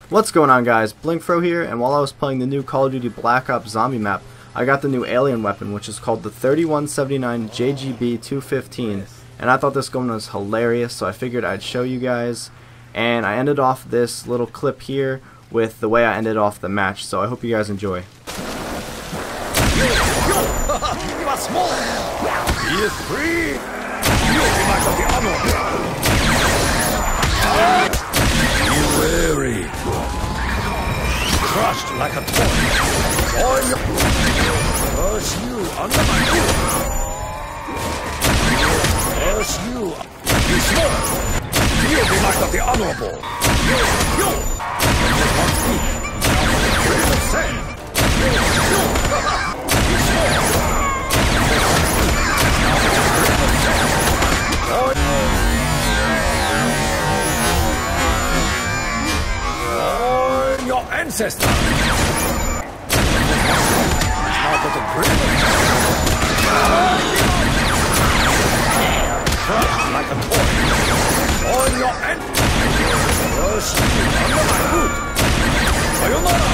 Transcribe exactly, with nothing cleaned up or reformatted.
What's going on, guys? Blinkfro here, and while I was playing the new Call of Duty Black Ops zombie map, I got the new alien weapon, which is called the thirty-one seventy-nine J G B two fifteen, and I thought this gun was hilarious, so I figured I'd show you guys. And I ended off this little clip here with the way I ended off the match, so I hope you guys enjoy. He was small. He is free. You might have the honor. Be wary. Crushed like a toy. On your... Curse you under my foot. Curse you. Be small. You be like of the honorable. You. You. One speak. You shall say. You. Be small. On your ancestor. Now but a grin. Crushed like a toy. On your ancestor. Under my boot. Sayonara.